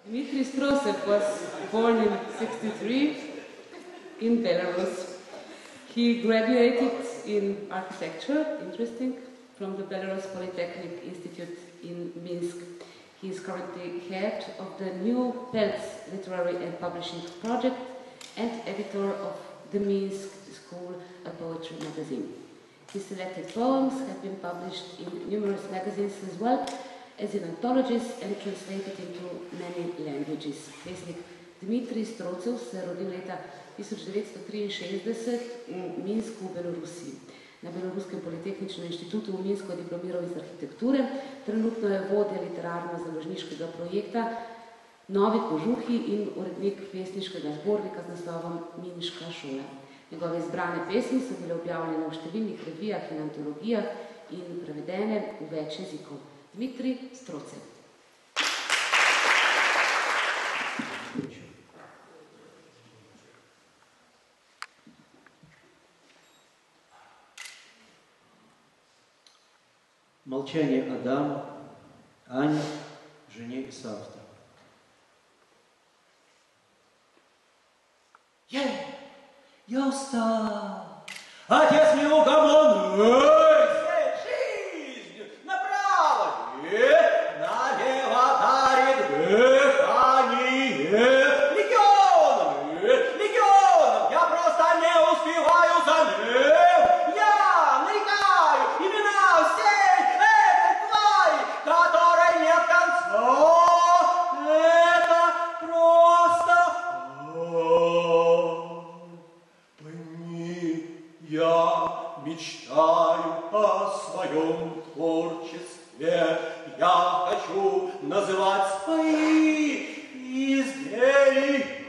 Dmitry Strosev was born in '63 in Belarus. He graduated in architecture, interesting, from the Belarus Polytechnic Institute in Minsk. He is currently head of the New Pelts Literary and Publishing Project and editor of the Minsk School, a poetry magazine. His selected poems have been published in numerous magazines as well as in anthologies and translated into many languages. Pesnik Dmitry Strocev se rodil leta 1963 v Minsku v Belorusiji. Na Beloruskem politehničnem inštitutu v Minsku je diplomiral iz arhitekture, trenutno je vodja literarno-založniškega projekta Novi kožuhi in urednik pesniškega zbornika z naslovom Minška šola. Njegove izbrane pesmi so bile objavljene v številnih revijah in antologijah in prevedene v več jezikov. Dmitry Strocev. Молчание Адама, Ани, жене Исаафта. Я устал. Отец неугомонный. Жизнь направо, налево дарит дыхание. Легионом, я просто не успеваю за ним. Я нарекаю имена всей этой твари, которой нет конца. Это просто... Я мечтаю о своем творчестве, я хочу называть свои изделия.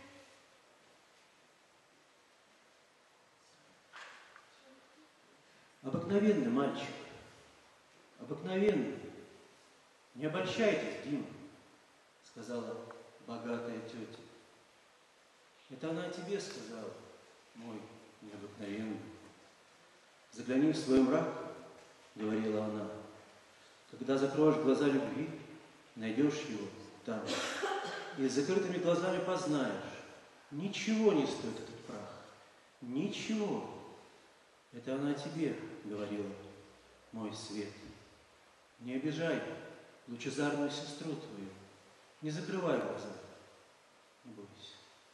Обыкновенный мальчик, обыкновенный. Не обольщайтесь, Дима, сказала богатая тетя. Это она тебе сказала, мой необыкновенный. Загляни в свой мрак, говорила она. Когда закроешь глаза любви, найдешь его там. И с закрытыми глазами познаешь. Ничего не стоит этот прах. Ничего. Это она тебе говорила, мой свет. Не обижай лучезарную сестру твою. Не закрывай глаза. Не бойся.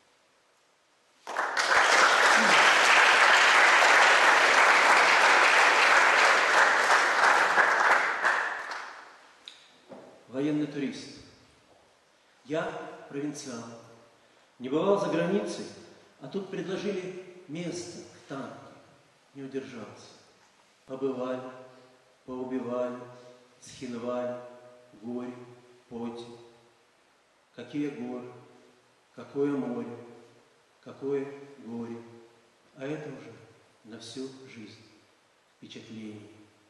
Военный турист. Я провинциал. Не бывал за границей, а тут предложили место в танке. Не удержался. Побывали, поубивали, схинвали, горе, поте. Какие горы, какое море, какое горе. А это уже на всю жизнь впечатление.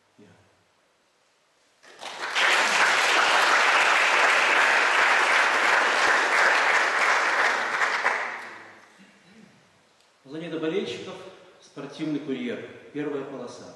Планета болельщиков, спортивный курьер, первая полоса.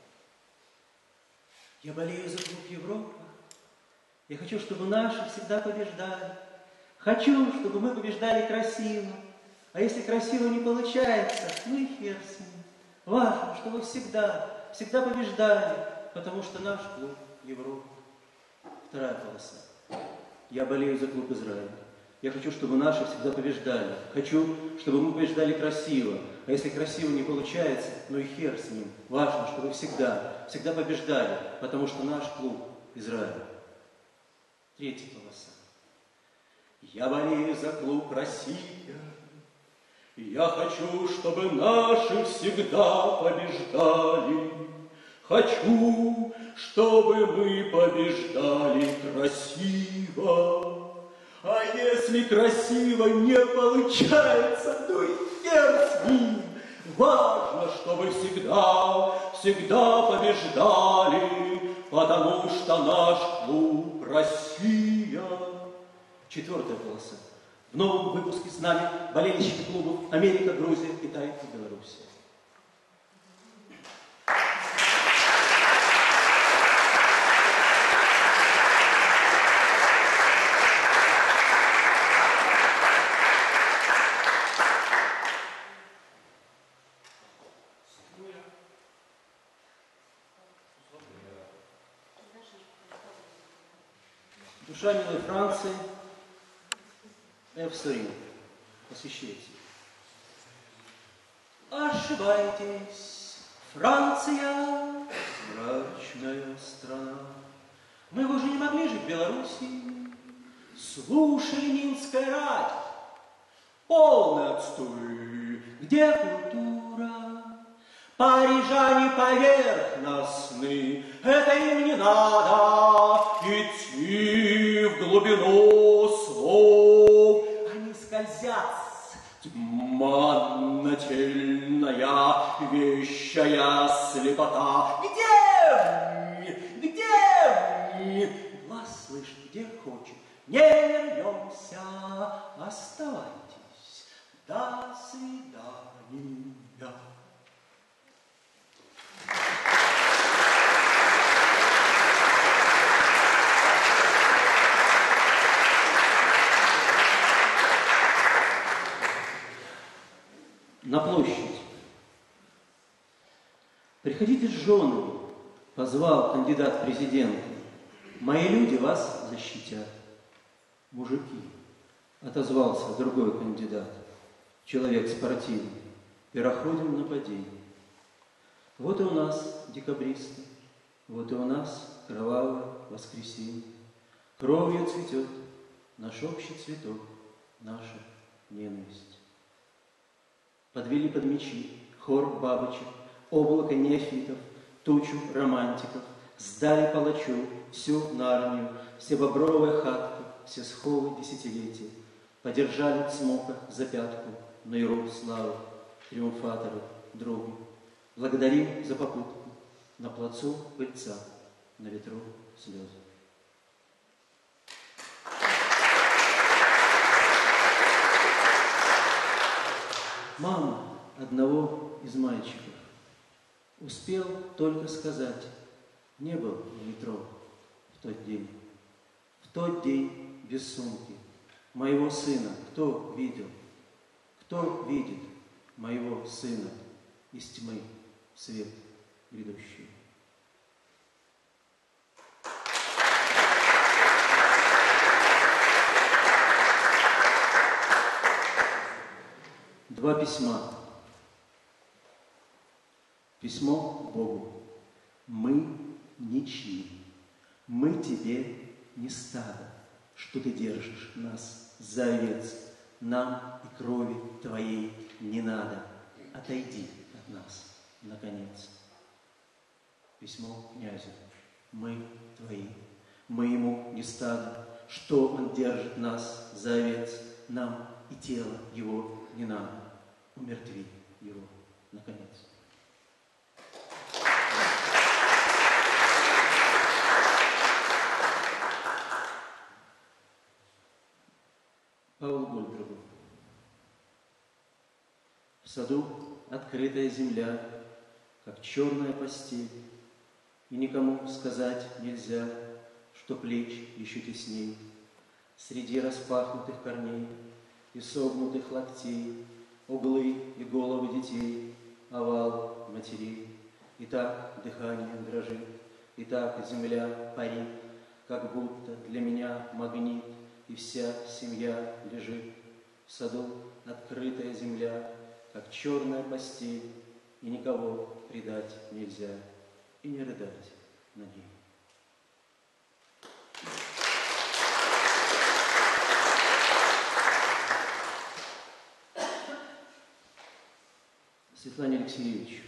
Я болею за клуб Европа. Я хочу, чтобы наши всегда побеждали. Хочу, чтобы мы побеждали красиво. А если красиво не получается, ну и хер с ним. Важно, чтобы всегда побеждали, потому что наш клуб Европа. Вторая полоса. Я болею за клуб Израиль. Я хочу, чтобы наши всегда побеждали. Хочу, чтобы мы побеждали красиво. А если красиво не получается, ну и хер с ним. Важно, чтобы всегда побеждали, потому что наш клуб Израиль. Третья полоса. Я болею за клуб Россия. Я хочу, чтобы наши всегда побеждали. Хочу, чтобы мы побеждали красиво. А если красиво не получается, ну и хер с ним. Важно, чтобы всегда побеждали, потому что наш клуб Россия. Четвертая полоса. В новом выпуске с нами болельщики клубов Америка, Грузия, Китай и Белоруссия. Душа милой Франции, F. Посвящается. Ошибаетесь, Франция, мрачная страна. Мы бы уже не могли жить в Белоруссии. Слушай, Минская рать, полный отстой, где культура? Парижане поверхностны, это им не надо идти в глубину слов. Они скользят, тьманнотельная, вещая слепота. Где вы? Вас слышит, где хочет. Не вернемся, оставайтесь. До свидания. На площадь. Приходите с женами, позвал кандидат в президенты. Мои люди вас защитят. Мужики, отозвался другой кандидат, человек спортивный. Переходим нападение. Вот и у нас декабристы, вот и у нас кровавое воскресенье. Кровью цветет наш общий цветок, наша ненависть. Подвели под мечи хор бабочек, облако неофитов, тучу романтиков. Сдали палачу всю нарнию, все бобровые хатки, все сховы десятилетия. Подержали цмока за пятку, наиру славы, триумфаторов, другу. Благодарим за попутку, на плацу пыльца, на ветру слезы. Мама одного из мальчиков успел только сказать: не был в метро в тот день. В тот день без сумки моего сына кто видел? Кто видит моего сына из тьмы в свет грядущий? Два письма. Письмо Богу. Мы ничьи, мы тебе не стадо, что ты держишь нас за овец. Нам и крови твоей не надо. Отойди от нас, наконец. Письмо князю. Мы твои, мы ему не стадо, что он держит нас за овец. Нам и тело его не надо. Умертви его, наконец. Павел Гольдбергу. В саду открытая земля, как черная постель, и никому сказать нельзя, что плеч еще тесней. Среди распахнутых корней и согнутых локтей углы и головы детей, овал матерей. И так дыхание дрожит, и так земля парит, как будто для меня магнит, и вся семья лежит. В саду открытая земля, как черная постель, и никого предать нельзя, и не рыдать над ней. Светлане Алексеевичу.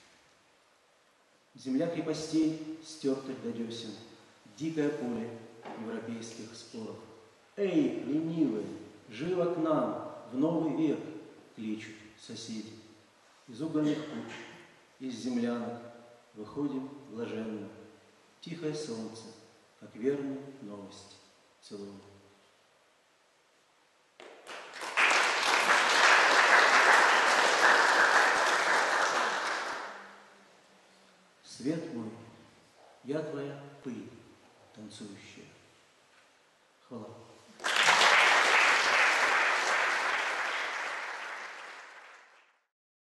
Земля крепостей, стертых до десен, дикое поле европейских споров. Эй, ленивые, живо к нам, в новый век, кличут соседи. Из угольных куч, из землянок выходим блаженно. Тихое солнце, как верную новость, целую. Свет мой, я твоя пыль танцующая. Хвала.